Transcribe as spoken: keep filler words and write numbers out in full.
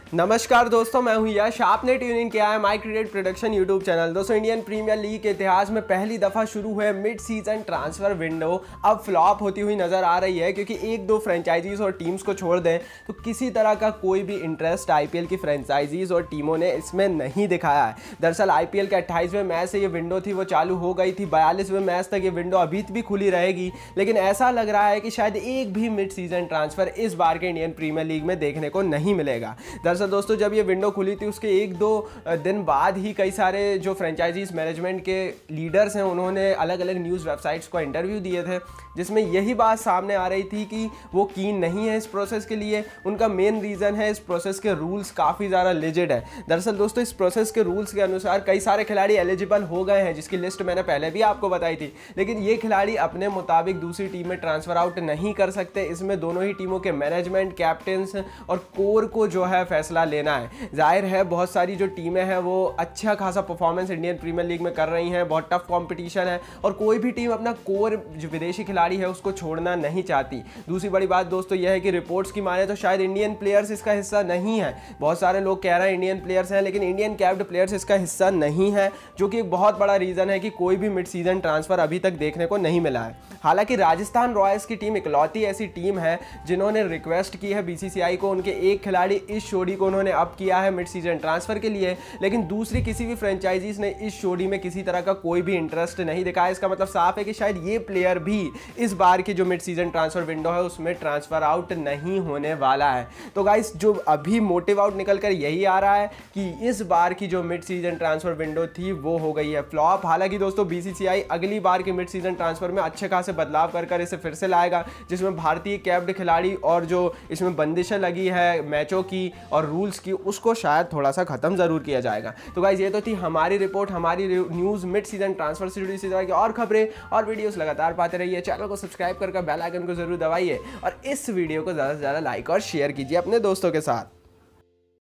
नमस्कार दोस्तों, मैं हूं यश। आपने ट्यून इन किया है my cricket production YouTube channel. दोस्तों, इंडियन प्रीमियर लीग के इतिहास में पहली दफ़ा शुरू हुए मिड सीजन ट्रांसफर विंडो अब फ्लॉप होती हुई नज़र आ रही है, क्योंकि एक दो फ्रेंचाइजीज और टीम्स को छोड़ दें तो किसी तरह का कोई भी इंटरेस्ट आईपीएल की फ्रेंचाइजीज और टीमों ने इसमें नहीं दिखाया है। दरअसल आईपीएल के अट्ठाईसवें मैच से ये विंडो थी वो चालू हो गई थी, बयालीसवें मैच तक ये विंडो अभी भी खुली रहेगी, लेकिन ऐसा लग रहा है कि शायद एक भी मिड सीजन ट्रांसफर इस बार के इंडियन प्रीमियर लीग में देखने को नहीं मिलेगा। दरअसल दोस्तों, जब ये विंडो खुली थी उसके एक दो दिन बाद ही कई सारे जो फ्रेंचाइजीज मैनेजमेंट के लीडर्स हैं उन्होंने अलग अलग न्यूज़ वेबसाइट्स को इंटरव्यू दिए थे, जिसमें यही बात सामने आ रही थी कि वो कीन नहीं है इस प्रोसेस के लिए। उनका मेन रीज़न है इस प्रोसेस के रूल्स काफ़ी ज़्यादा लिजिड है। दरअसल दोस्तों, इस प्रोसेस के रूल्स के अनुसार कई सारे खिलाड़ी एलिजिबल हो गए हैं, जिसकी लिस्ट मैंने पहले भी आपको बताई थी, लेकिन ये खिलाड़ी अपने मुताबिक दूसरी टीम में ट्रांसफर आउट नहीं कर सकते। इसमें दोनों ही टीमों के मैनेजमेंट, कैप्टन्स और कोर को जो है फैसला लेना है। जाहिर है बहुत सारी जो टीमें हैं वो अच्छा खासा परफॉर्मेंस इंडियन प्रीमियर लीग में कर रही हैं, बहुत टफ कंपटीशन है और कोई भी टीम अपना कोर जो विदेशी खिलाड़ी है उसको छोड़ना नहीं चाहती। दूसरी बड़ी बात दोस्तों यह है कि रिपोर्ट्स की माने तो शायद इंडियन प्लेयर्स इसका हिस्सा नहीं है। बहुत सारे लोग कह रहे हैं इंडियन प्लेयर्स हैं, लेकिन इंडियन कैप्ड प्लेयर्स इसका हिस्सा नहीं है, जो कि एक बहुत बड़ा रीज़न है कि कोई भी मिड सीजन ट्रांसफर अभी तक देखने को नहीं मिला है। हालांकि राजस्थान रॉयल्स की टीम इकलौती ऐसी टीम है जिन्होंने रिक्वेस्ट की है बीसीसीआई को, उनके एक खिलाड़ी इस जोड़ी को उन्होंने अप किया है मिड सीजन ट्रांसफर के लिए, लेकिन दूसरी किसी भी फ्रेंचाइजीज ने इस जोड़ी में किसी तरह का कोई भी इंटरेस्ट नहीं दिखाया। इसका मतलब साफ है कि शायद ये प्लेयर भी इस बार की जो मिड सीजन ट्रांसफर विंडो है उसमें ट्रांसफर आउट नहीं होने वाला है। तो गाइस, जो अभी मोटिव आउट निकल कर यही आ रहा है कि इस बार की जो मिड सीजन ट्रांसफर विंडो थी वो हो गई है फ्लॉप। हालांकि दोस्तों, बीसीसीआई अगली बार के मिड सीजन ट्रांसफर में अच्छे खासे बदलाव कर कर इसे फिर से लाएगा, जिसमें भारतीय कैप्ड खिलाड़ी और जो इसमें बंदिशें लगी है मैचों की और रूल्स की, उसको शायद थोड़ा सा खत्म जरूर किया जाएगा। तो गाइस, ये तो थी हमारी रिपोर्ट, हमारी न्यूज़ मिड सीजन ट्रांसफर से जुड़ी इसी तरह की और खबरें और वीडियोस लगातार पाते रहिए। चैनल को सब्सक्राइब करके बेल आइकन को जरूर दबाइए और इस वीडियो को ज़्यादा से ज़्यादा लाइक और शेयर कीजिए अपने दोस्तों के साथ।